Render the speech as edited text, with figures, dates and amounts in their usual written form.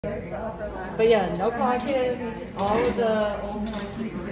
But yeah, no pockets, all of the old